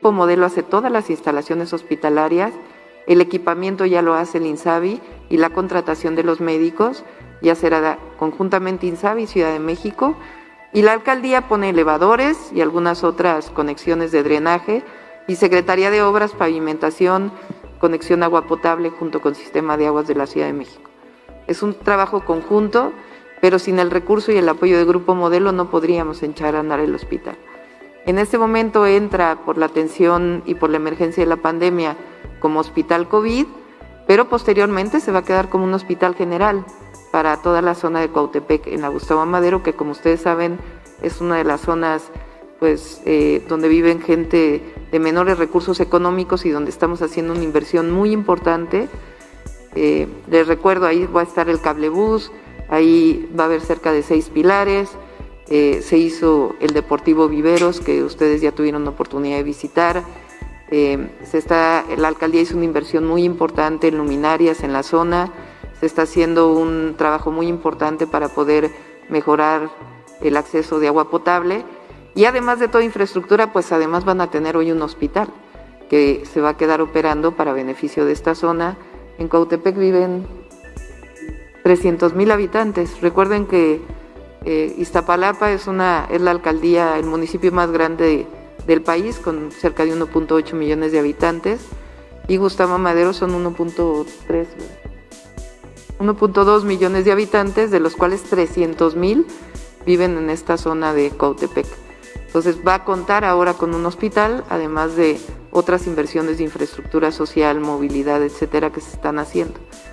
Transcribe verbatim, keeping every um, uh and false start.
Modelo hace todas las instalaciones hospitalarias, el equipamiento ya lo hace el INSABI y la contratación de los médicos ya será conjuntamente INSABI y Ciudad de México, y la alcaldía pone elevadores y algunas otras conexiones de drenaje, y Secretaría de Obras, Pavimentación, conexión agua potable junto con Sistema de Aguas de la Ciudad de México. Es un trabajo conjunto, pero sin el recurso y el apoyo de Grupo Modelo no podríamos echar a andar el hospital. En este momento entra por la atención y por la emergencia de la pandemia como hospital COVID, pero posteriormente se va a quedar como un hospital general para toda la zona de Cuautepec, en la Gustavo Amadero, que como ustedes saben es una de las zonas pues, eh, donde viven gente de menores recursos económicos y donde estamos haciendo una inversión muy importante. Eh, les recuerdo, ahí va a estar el cablebús, ahí va a haber cerca de seis pilares, eh, se hizo el Deportivo Viveros, que ustedes ya tuvieron la oportunidad de visitar. Eh, se está, la alcaldía hizo una inversión muy importante en luminarias en la zona, se está haciendo un trabajo muy importante para poder mejorar el acceso de agua potable, y además de toda infraestructura, pues además van a tener hoy un hospital que se va a quedar operando para beneficio de esta zona. En Cuautepec viven trescientos mil habitantes. Recuerden que eh, Iztapalapa es, una, es la alcaldía, el municipio más grande del país, con cerca de uno punto ocho millones de habitantes, y Gustavo Amadero son uno punto tres, uno punto dos millones de habitantes, de los cuales trescientos mil viven en esta zona de Cuautepec. Entonces va a contar ahora con un hospital, además de otras inversiones de infraestructura social, movilidad, etcétera, que se están haciendo.